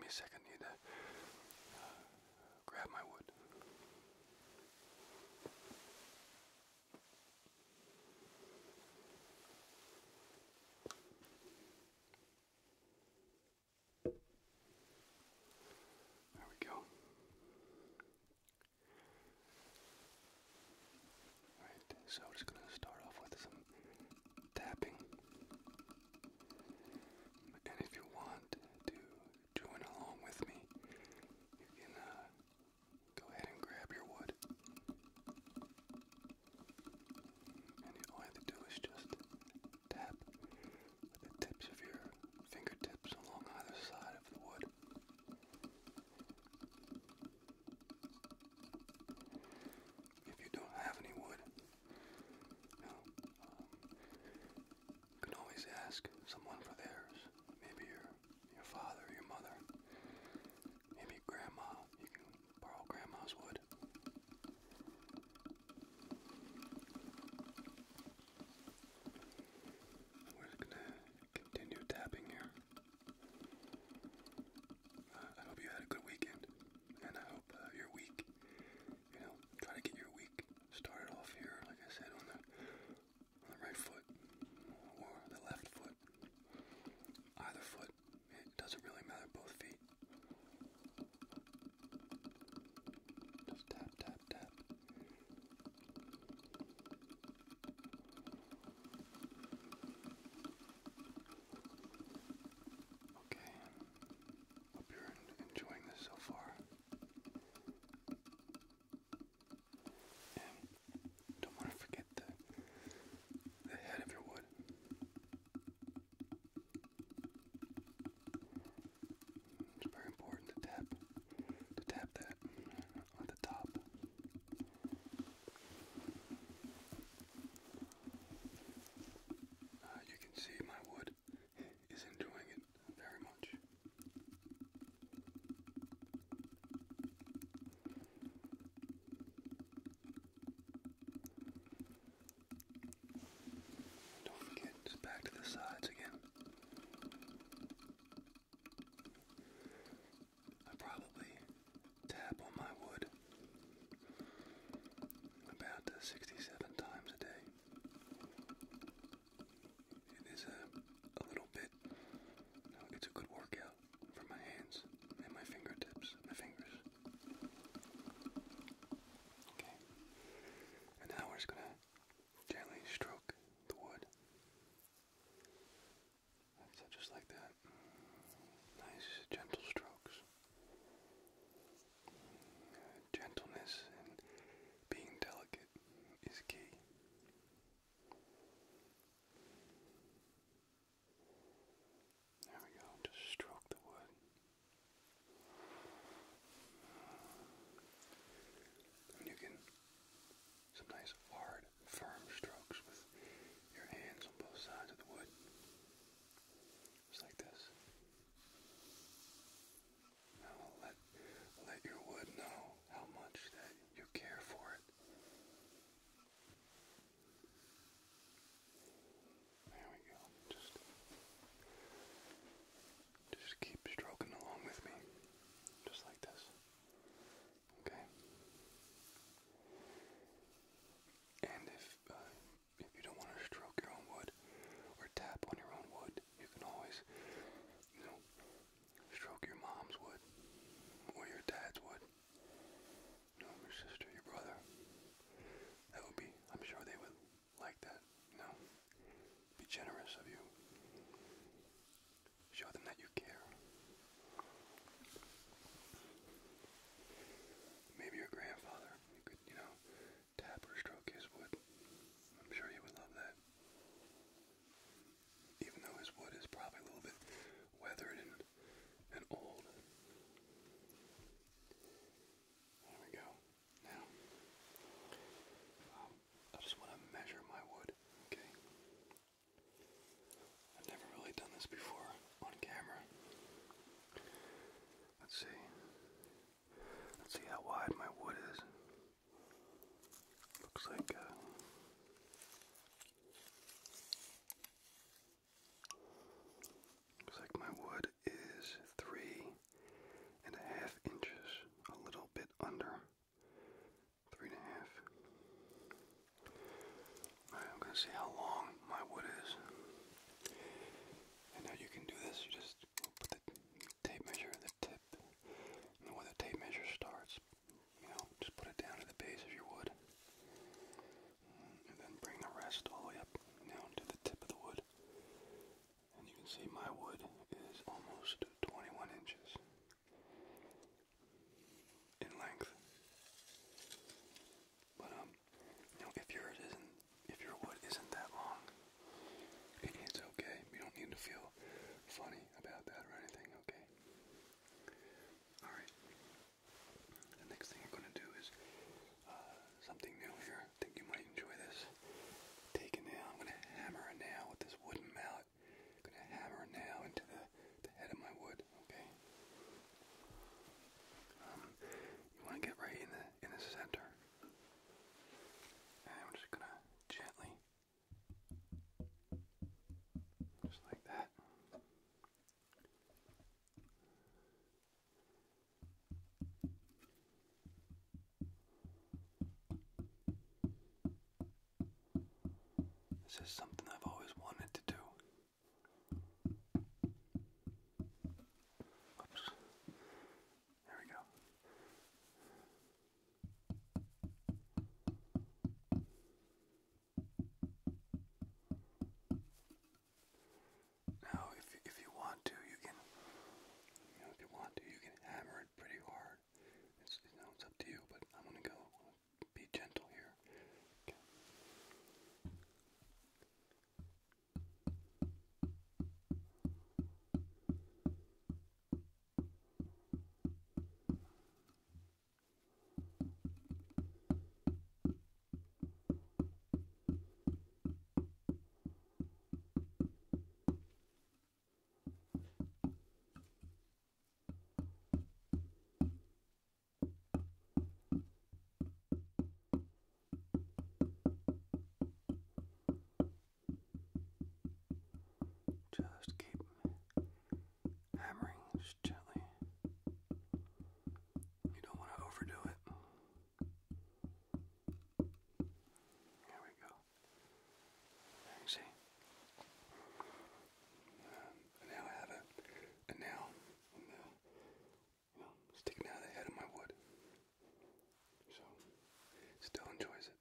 a second. I need to grab my wood. There we go. Alright, so I'm just going to start off with some tapping. And if you want to join along with me, you can go ahead and grab your wood. And all you have to do is just tap with the tips of your fingertips along either side of the wood. If you don't have any wood, you can always ask someone for theirs. Maybe your father, your mother, maybe grandma. You can borrow grandma's wood. We're just gonna continue tapping here. I hope you had a good weekend, and I hope your week, try to get your week started off here, like I said, on the right foot or the left foot. Either foot, it doesn't really matter, both feet. Just tap, tap, tap. Okay, hope you're enjoying this so far. And don't want to forget the head of your wood. It's very important to tap that on the top. You can see my wood is enjoying it very much. Don't forget, just back to the sides again. I probably tap on my wood about 67 times a day. It is a little bit, it's a good workout for my hands and my fingertips, my fingers. Okay, and now we're just gonna gently stroke the wood. That's it, just like that. Nice, gentle strokes. Gentleness and being delicate is key. There we go, just stroke the wood. And you can, some nice hard, firm strokes with your hands on both sides of the wood. Just like this. Now let your wood know how much that you care for it. There we go. Just keep stroking along with me. Just like this. Okay? And if you don't want to stroke your own wood or tap on your own wood, you can always, stroke your mom's wood or your dad's wood. Your sister, your brother. That would be, I'm sure they would like that, Be generous of you. Show them that you care. Maybe your grandfather, you could, tap or stroke his wood. I'm sure he would love that. Even though his wood is probably a little bit weathered and old. There we go. Now, I just want to measure my wood, okay? I've never really done this before on camera. Let's see. Let's see how wide my wood is. Looks like my wood is 3 see how long my wood is. And now you can do this. You just put the tape measure at the tip, and where the tape measure starts, just put it down to the base of your wood, and then bring the rest all the way up down to the tip of the wood. And you can see my wood is almost 21 inches in length. But if your wood isn't that long, it's okay. You don't need to feel funny about that or anything, okay? Alright. The next thing I'm going to do is something new here. I think you might enjoy this. Take a nail. I'm going to hammer a nail with this wooden mallet. I'm going to hammer a nail into the head of my wood, okay? You want to get right in the center. And I'm just going to gently, just like that. This is something I've always wanted to do. Oops. There we go. Now, if you want to, you can, you can hammer it pretty hard. It's up to you, but I'm gonna be gentle here. Okay. Just keep hammering just gently. You don't want to overdo it. There we go. There you see. Now I have a nail sticking out of the head of my wood. So, still enjoys it.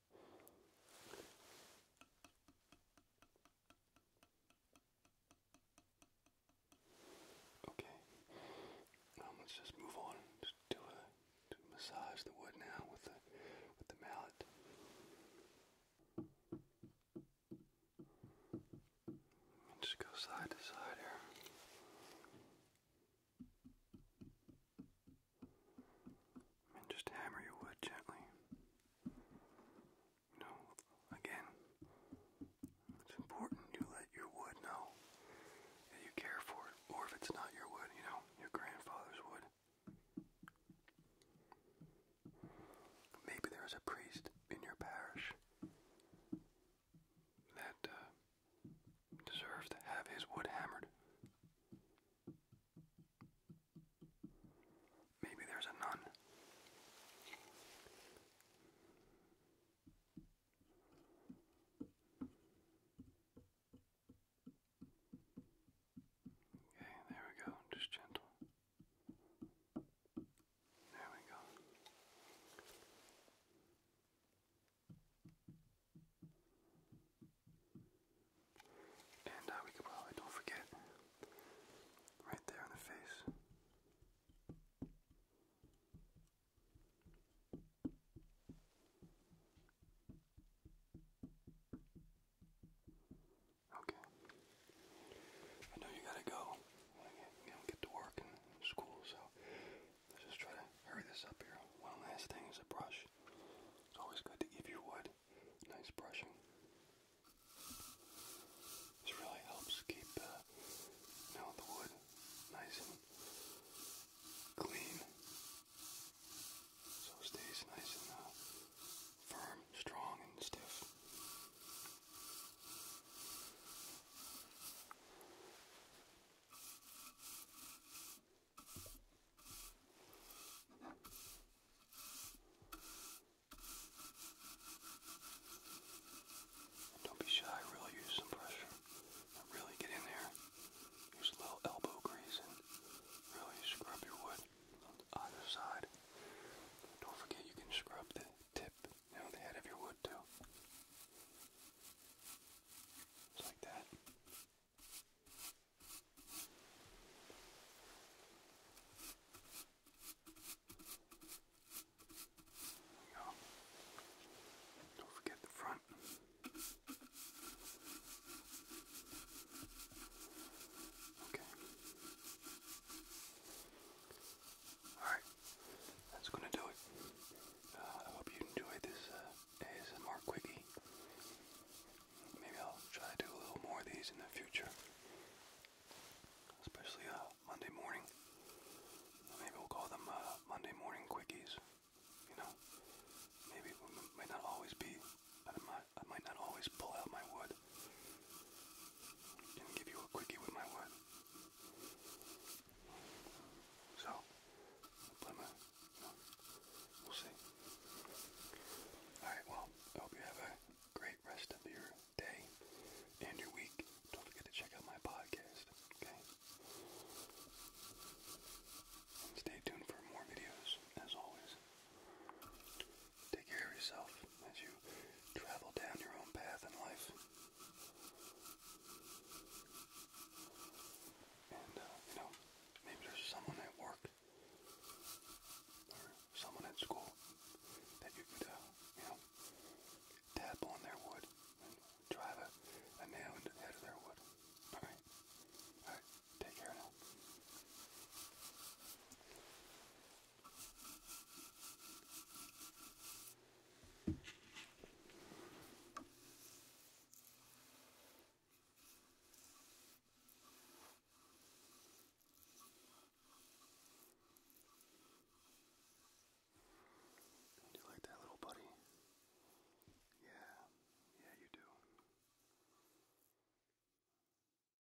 Okay. Let's just move on. Just to massage the wood now with the mallet. And just go side to side here. And just hammer your wood gently. Again, it's important you let your wood know that you care for it. Or if it's not your wood, your grandfather's wood. Maybe there's a priest in your parish that deserves to have his wood hammered. Maybe there's a nun. Okay, there we go. Just gentle. There we go. And we could probably, don't forget, right there in the face. Okay. I know you gotta go. Get to work and school, so let's just try to hurry this up here. One last thing is a brush. It's always good to give your wood nice brushing. This really helps keep the wood nice and clean, so it stays nice and firm, strong, and stiff. Quickie with